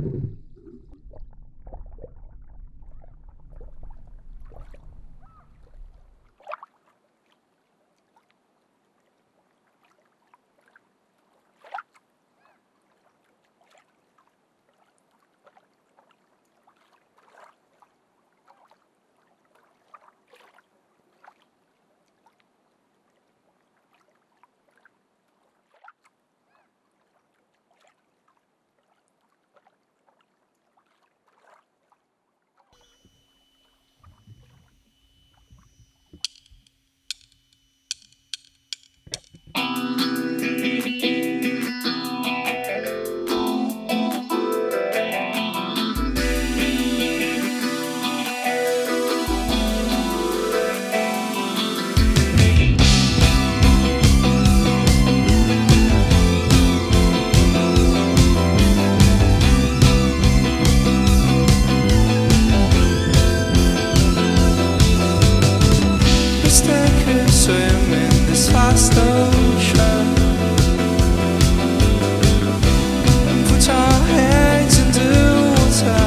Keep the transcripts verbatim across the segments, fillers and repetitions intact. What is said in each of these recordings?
Swim in this vast ocean, put our heads in the water.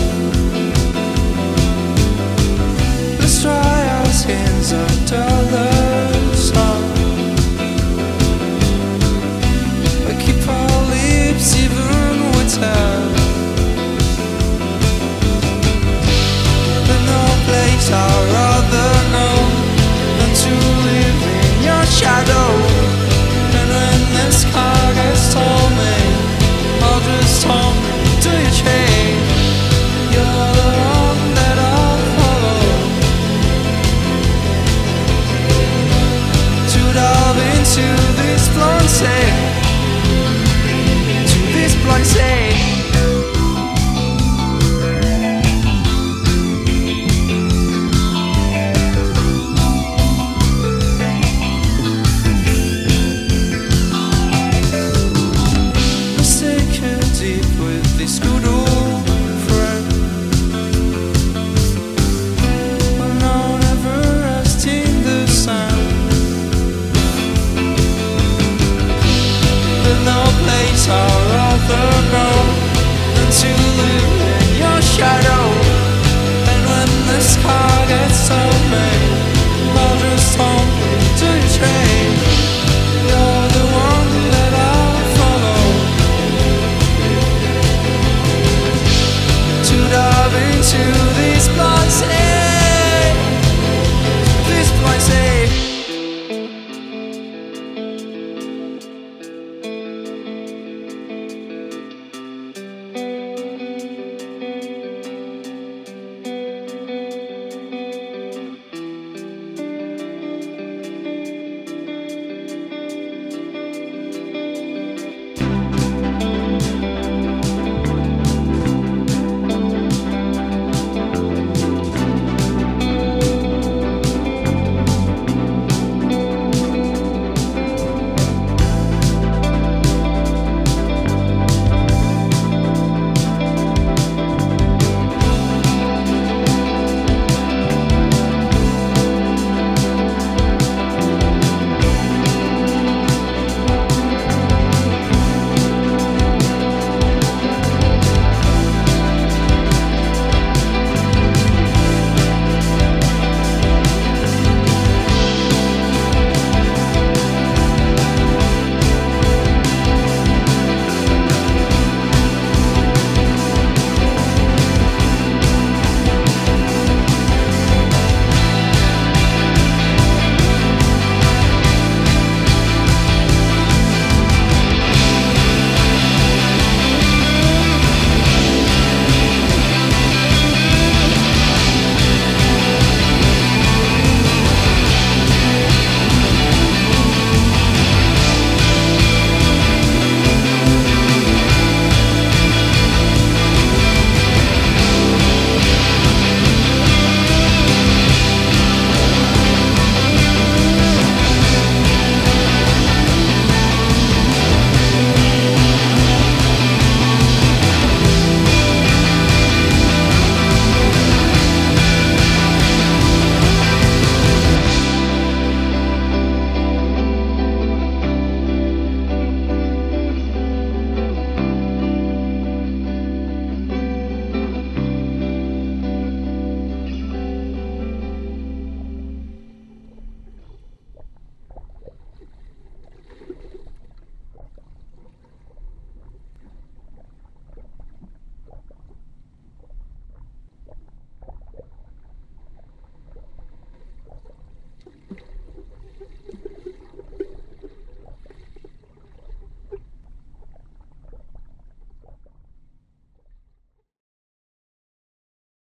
Let's dry our skins under the sun, but keep our lips even wetter. There's no place I'd rather know to live in your shadow. And when this car gets told me, I'll just tell me, do you change? You're the one that I'll follow, to dive into this blind sea, to this blind sea. This good old friend, but now never rest in the sand. There's no place I'd rather go than to live in your shadow. And when this car gets so big, I'll just hold me to your train.